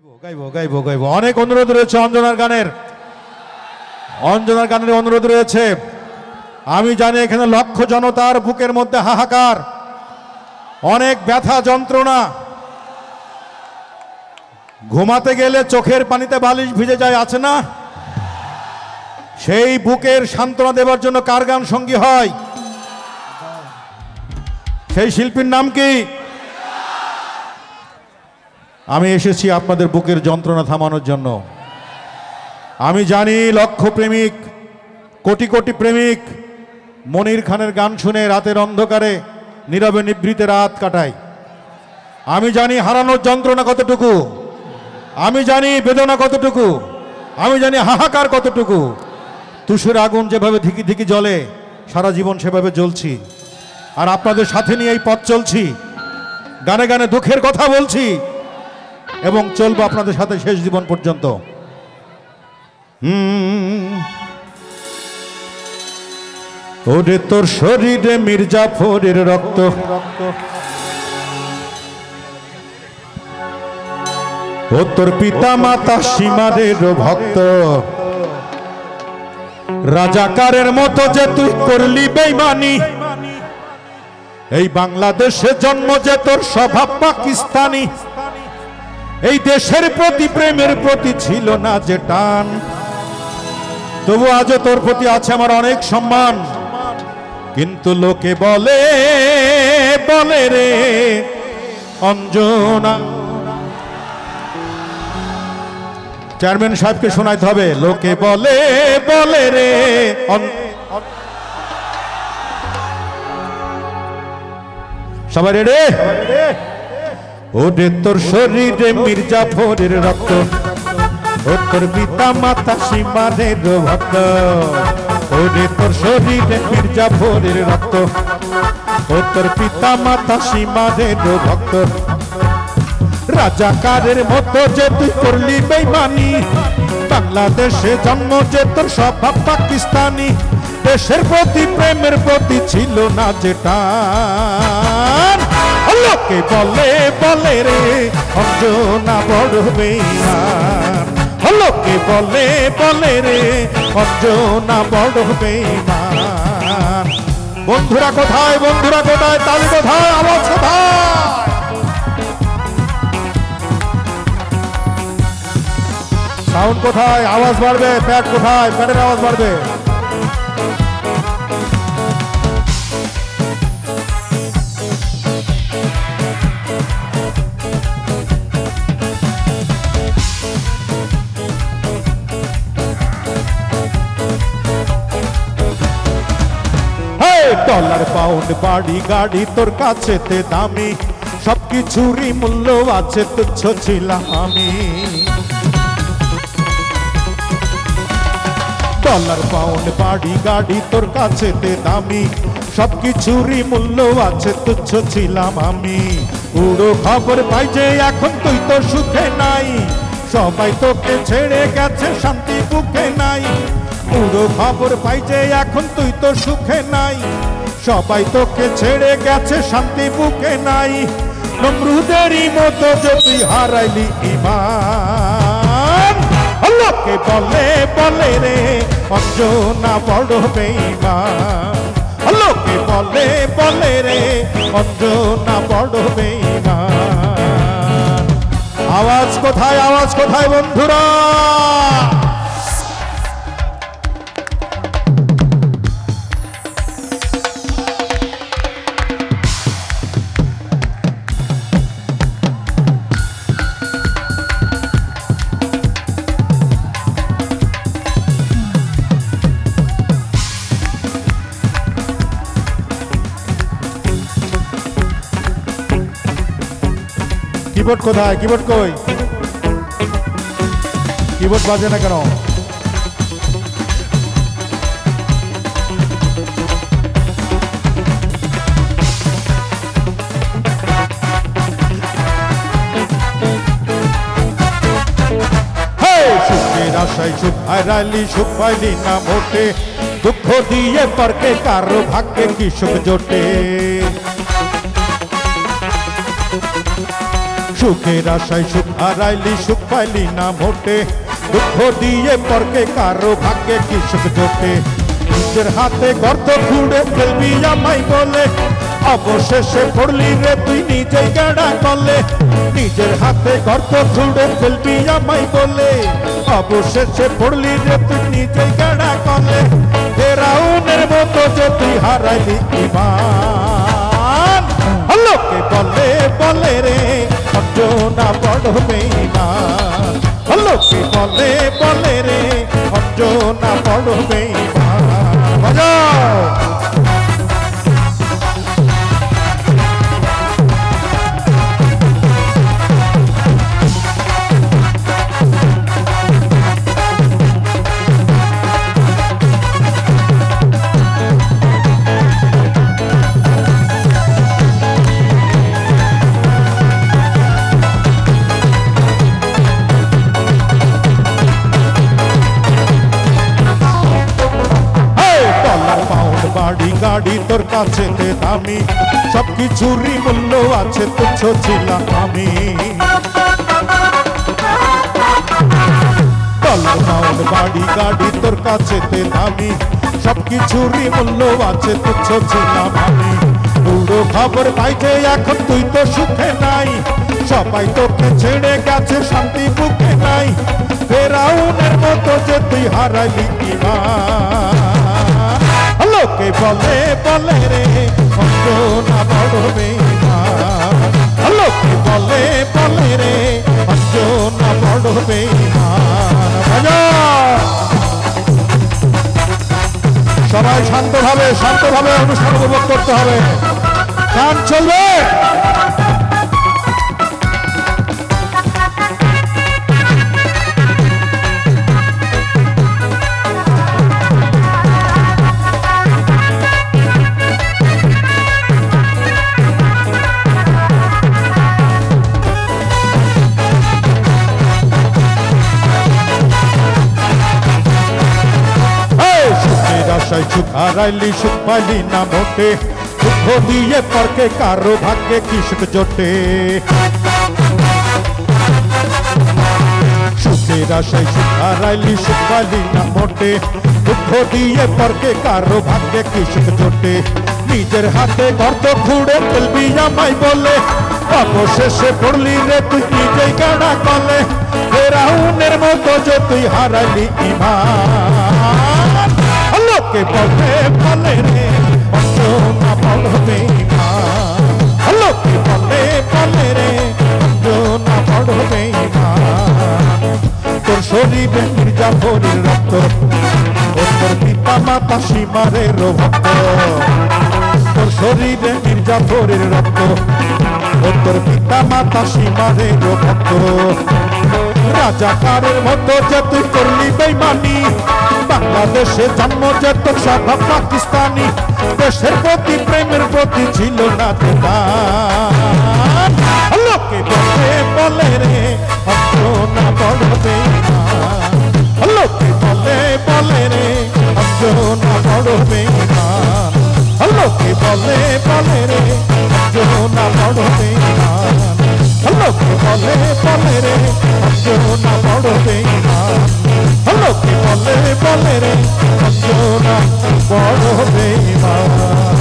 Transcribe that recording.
গাইবো গাইবো গাইবো অনেক অনুরোধ রয়েছে অঞ্জনার গানের অনুরোধ রয়েছে। আমি জানি এখানে লক্ষ জনতার বুকের মধ্যে হাহাকার, অনেক ব্যথা যন্ত্রণা, ঘুমাতে গেলে চোখের পানিতে বালিশ ভিজে যায়, আছে না? সেই বুকের সান্ত্বনা দেবার জন্য কার গান সঙ্গী হয়? সেই শিল্পীর নাম কি? আমি এসেছি আপনাদের বুকের যন্ত্রণা থামানোর জন্য। আমি জানি লক্ষ প্রেমিক, কোটি কোটি প্রেমিক মনির খানের গান শুনে রাতের অন্ধকারে নীরবে নিভৃতে রাত কাটায়। আমি জানি হারানোর যন্ত্রণা কতটুকু, আমি জানি বেদনা কতটুকু, আমি জানি হাহাকার কতটুকু। তুষের আগুন যেভাবে ধিকি ধিকি জ্বলে, সারা জীবন সেভাবে জ্বলছি। আর আপনাদের সাথে নিয়ে এই পথ চলছি, গানে গানে দুঃখের কথা বলছি এবং চলবো আপনাদের সাথে শেষ জীবন পর্যন্ত। ওরে তোর শরীরে মির্জাফরের রক্ত, ও তোর পিতা মাতা সীমারের ভক্ত, রাজাকারের মতো যে তুই করলি বেঈমানি, এই বাংলাদেশে জন্ম যে তোর স্বভাব পাকিস্তানি, এই দেশের প্রতি প্রেমের প্রতি ছিল না যে টান, তবু আজও তোর প্রতি আছে আমার অনেক সম্মান। কিন্তু লোকে বলে বলে রে অঞ্জনা, চেয়ারম্যান সাহেবকে শোনাইতে হবে, লোকে বলে বলে রে সবাই রেডি? ওরে তোর শরীরে মির্জাফরের রক্ত, ও তোর পিতা মাতা সীমারের ভক্ত, ওরে তোর শরীরে মির্জাফরের রক্ত, ও তোর পিতা মাতা সীমারের ভক্ত, রাজাকারের মতো যে তুই করলি বেঈমানি, বাংলাদেশে জন্ম যে তোর স্বভাব পাকিস্তানি, দেশের প্রতি প্রেমের প্রতি ছিল না যে টান, লোকে বলে বলে রে অঞ্জনা বড় বেঈমান, লোকে বলে বলে রে অঞ্জনা বড় বেঈমান। বন্ধুরা কোথায়, বন্ধুরা কোথায়, তালি কোথায়, আওয়াজ কোথায়? সাউন্ড কোথায়? আওয়াজ বাড়বে। প্যাড কোথায়? প্যাডের আওয়াজ বাড়বে। ডলার পাউন্ড বাড়ি গাড়ি তোর কাছেতে দামি, সবকিছুরই মূল্য আছে, তুচ্ছ ছিলাম আমি। ডলার পাউন্ড বাড়ি গাড়ি তোর কাছেতে দামি, সবকিছুরই মূল্য আছে, তুচ্ছ ছিলাম আমি। উড়ো খবর পাই যে এখন তুই তো সুখে নাই, সবাই তোকে ছেড়ে গেছে, শান্তি বুকে নাই। পুরো খবর পাই যে এখন তুই তো সুখে নাই, সবাই তোকে ছেড়ে গেছে, শান্তি বুকে নাই। নমরুদেরই মতো যে তুই হারাইলি ঈমান, লোকে বলে বলে রে অঞ্জনা বড় বেঈমান, লোকে বলে বলে রে অঞ্জনা বড় বেঈমান। আওয়াজ কোথায়, আওয়াজ কোথায় বন্ধুরা? কিবোর্ড কোথায়? কিবোর্ড কই? কিবোর্ড বাজে না কেন? সুখের আশায় সুখ হারালি, সুখ পাইলি না মোটে, দুঃখ দিয়ে পারকে কারো ভাগ্যে কি সুখ জোটে। সুখের আশায় সুখ হারাইলি সুখ পাইলি না মোটে দুঃখ দিয়ে পরকে কারো ভাগ্যে কি সুখ জোটে নিজের হাতে গর্ত খুঁড়ে ফেলবি আমায় বলে অবশেষে পড়লি রে তুই নিজেই গাড়া কলে নিজের হাতে গর্ত খুঁড়ে ফেলবি আমায় বলে অবশেষে পড়লি রে তুই নিজেই গাড়া কলে ফেরাউনের মতো যে তুই হারাইলি ঈমান লোকে বলে বলে রে অর্জনা বড় বেঈমান লোকে বলে বলে রে অর্জনা বড় বেঈমান বাজাও বাড়ি গাড়ি তোর কাছে দামি সবকিছুরই মূল্য আছে তুচ্ছ ছিলাম আমি ডলার পাউন্ড বাড়ি গাড়ি তোর কাছে দামি সবকিছুরই মূল্য আছে তুচ্ছ ছিলাম আমি পুরো খবর পাইছে এখন তুই তো সুখে নাই সবাই তোকে ছেড়ে গেছে শান্তি বুকে নাই ফেরাউনের মতো যে তুই হারাইলি ঈমান লোকে বলে বলে রে অর্জনা বড় বেঈমান লোকে বলে বলে রে অর্জনা বড় বেঈমান সবাই শান্তভাবে অনুষ্ঠান উপভোগ করতে হবে গান চলবে সুখ হারাইলি সুখ পাইলি না মোটে দুঃখ দিয়ে পরকে কারো ভাগ্যে কি সুখ জোটে সুখের আশায় সুখ হারাইলি সুখ পাইলি না মোটে দুঃখ দিয়ে পরকে কারো ভাগ্যে কি সুখ জোটে নিজের হাতে গর্ত খুঁড়ে ফেলবি আমায় বলে অবশেষে পড়লি রে তুই নিজেই গাড়া কলে ফেরাউনের মতো যে তুই হারাইলি ঈমান লোকে বলে বলে রে অর্জনা বড় বেঈমান লোকে বলে বলে রে অর্জনা বড় বেঈমান তোর শরীরে মির্জাফরের রক্ত তোর পিতা মাতা সীমারের ভক্ত তোর শরীরে মির্জাফরের রক্ত তোর পিতা মাতা সীমারের ভক্ত রাজাকারের মতো যে তুই করলি বেঈমানি বাংলাদেশে জন্ম যে তোর স্বভাব পাকিস্তানি দেশের প্রতি প্রেমের প্রতি ছিল না দান লোকে বলে বলে রে অর্জনা বড় বেঈমান লোকে বলে বলে রে অর্জনা বড় বেঈমান লোকে বলে বলে রে অর্জনা বড় বেঈমান লোকে বলে বলে রে অর্জনা বড় বেঈমান লোকে বলে বলে রে অর্জনা বড় বেঈমান